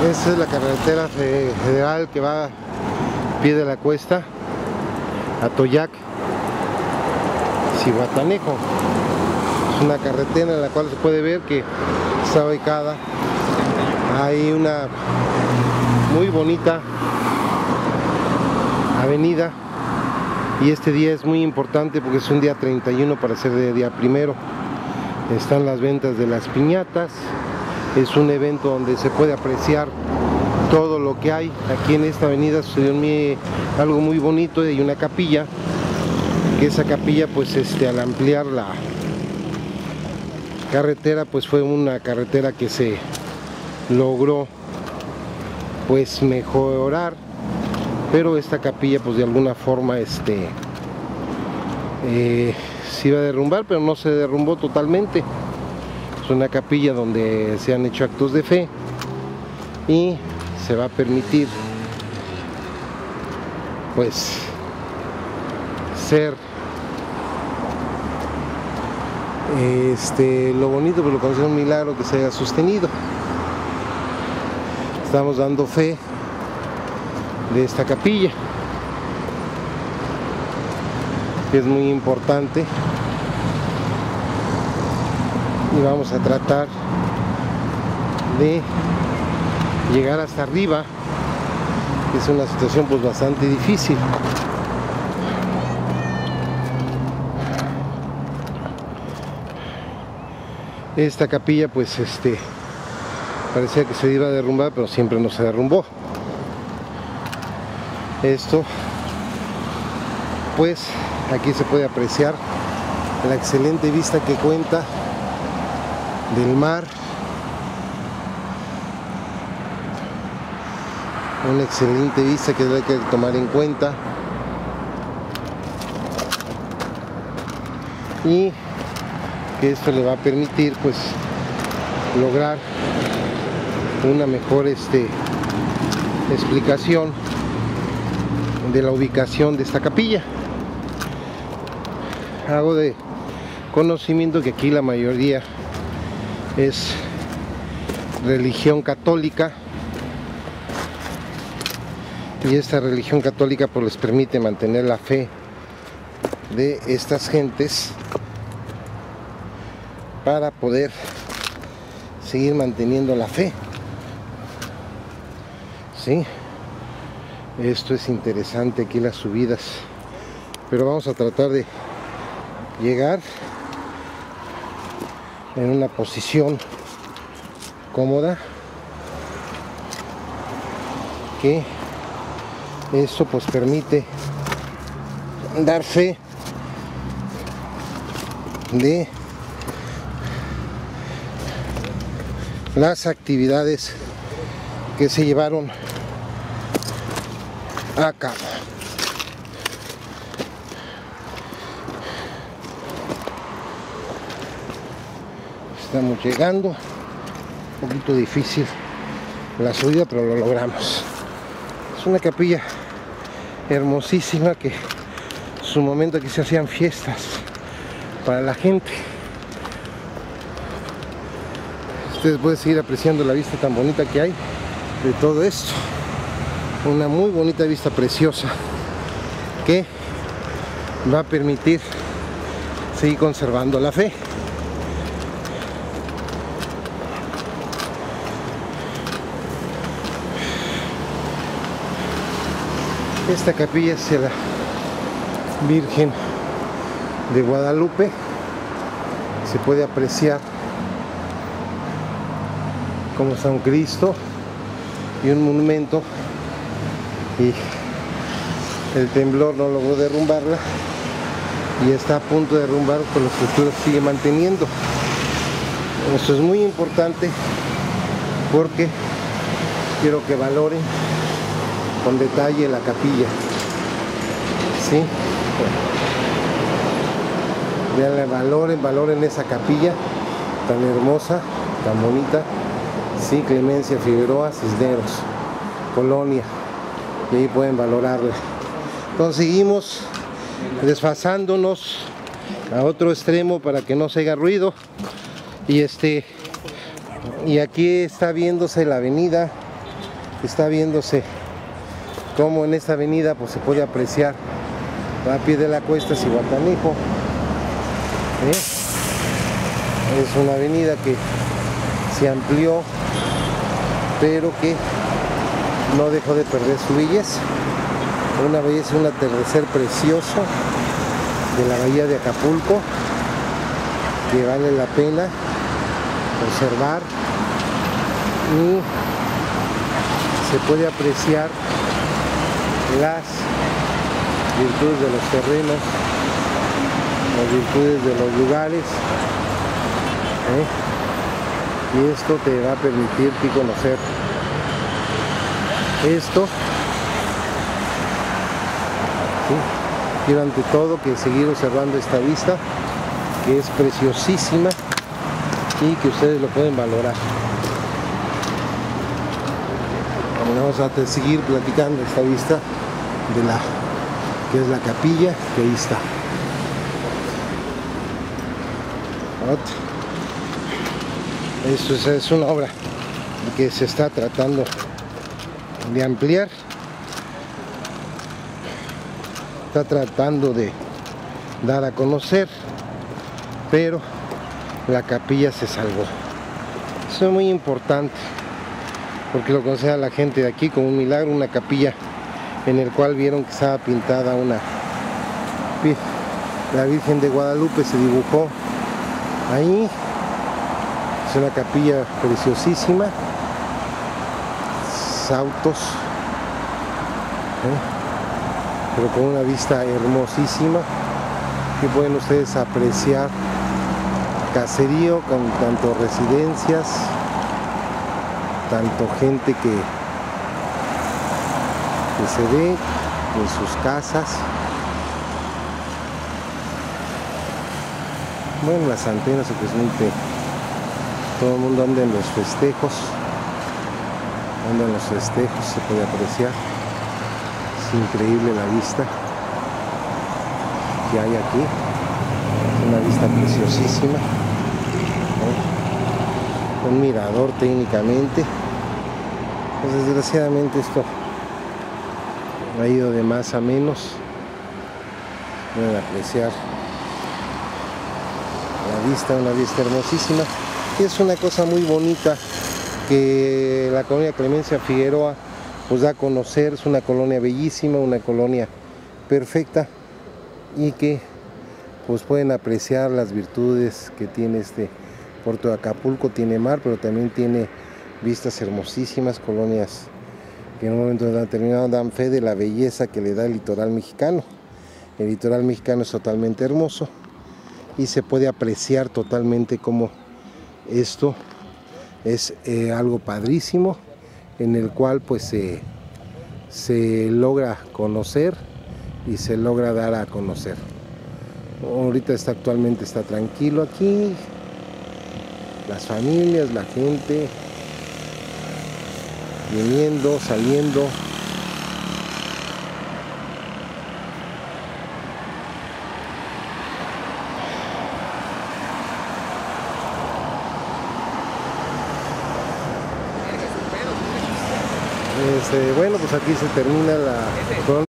Esta es la carretera federal que va a pie de la cuesta a Toyac, Zihuatanejo. Es una carretera en la cual se puede ver que está ubicada. Hay una muy bonita avenida y este día es muy importante porque es un día 31 para ser de día primero. Están las ventas de las piñatas. Es un evento donde se puede apreciar todo lo que hay. Aquí en esta avenida sucedió algo muy bonito. Hay una capilla, que esa capilla pues al ampliar la carretera pues fue una carretera que se logró pues mejorar, pero esta capilla pues de alguna forma se iba a derrumbar, pero no se derrumbó totalmente. Es una capilla donde se han hecho actos de fe y se va a permitir pues ser lo bonito, pero lo considero un milagro que se haya sostenido. Estamos dando fe de esta capilla, que es muy importante, y vamos a tratar de llegar hasta arriba. Es una situación pues bastante difícil. Esta capilla pues parecía que se iba a derrumbar, pero siempre no se derrumbó. Esto pues aquí se puede apreciar la excelente vista que cuenta del mar. Una excelente vista que hay que tomar en cuenta, y que esto le va a permitir pues lograr una mejor explicación de la ubicación de esta capilla. Hago de conocimiento que aquí la mayoría es religión católica, y esta religión católica pues les permite mantener la fe de estas gentes para poder seguir manteniendo la fe. Sí, esto es interesante aquí, las subidas, pero vamos a tratar de llegar en una posición cómoda, que esto pues permite dar fe de las actividades que se llevaron a cabo. Estamos llegando, un poquito difícil la subida, pero lo logramos. Es una capilla hermosísima que en su momento aquí se hacían fiestas para la gente. Ustedes pueden seguir apreciando la vista tan bonita que hay de todo esto. Una muy bonita vista, preciosa, que va a permitir seguir conservando la fe. Esta capilla es la Virgen de Guadalupe. Se puede apreciar como está un Cristo y un monumento, y el temblor no logró derrumbarla y está a punto de derrumbar, pero la estructura sigue manteniendo. Esto es muy importante porque quiero que valoren con detalle la capilla. ¿Sí? Vean, valoren esa capilla tan hermosa, tan bonita. Sí, Clemencia Figueroa Cisneros, Colonia, y ahí pueden valorarla. Entonces seguimos desfasándonos a otro extremo para que no se haga ruido, y aquí está viéndose la avenida está viéndose como en esta avenida pues se puede apreciar a pie de la cuesta Zihuatanejo. Es una avenida que se amplió, pero que no dejó de perder su belleza. Una belleza, un atardecer precioso de la bahía de Acapulco, que vale la pena observar, y se puede apreciar las virtudes de los terrenos, las virtudes de los lugares, y esto te va a permitirte conocer esto, ¿sí? Quiero ante todo que seguir observando esta vista, que es preciosísima y que ustedes lo pueden valorar. Vamos a seguir platicando esta vista de la que es la capilla, que ahí está. Esto es una obra que se está tratando de ampliar, está tratando de dar a conocer, pero la capilla se salvó. Eso es muy importante, porque lo considera la gente de aquí como un milagro, una capilla en el cual vieron que estaba pintada la Virgen de Guadalupe, se dibujó ahí. Es una capilla preciosísima, autos, pero con una vista hermosísima, que pueden ustedes apreciar caserío con tanto residencias, tanto gente que se ve en sus casas. Bueno, las antenas, supuestamente todo el mundo anda en los festejos, se puede apreciar. Es increíble la vista que hay aquí, es una vista preciosísima, un mirador técnicamente. Pues desgraciadamente esto ha ido de más a menos. Pueden apreciar la vista, una vista hermosísima, y es una cosa muy bonita que la colonia Clemencia Figueroa pues da a conocer. Es una colonia bellísima, una colonia perfecta, y que pues pueden apreciar las virtudes que tiene este puerto de Acapulco. Tiene mar, pero también tiene vistas hermosísimas, colonias que en un momento determinado dan fe de la belleza que le da el litoral mexicano. El litoral mexicano es totalmente hermoso y se puede apreciar totalmente como esto es algo padrísimo, en el cual pues se logra conocer y se logra dar a conocer. Ahorita actualmente está tranquilo aquí, las familias, la gente viniendo, saliendo. Bueno, pues aquí se termina la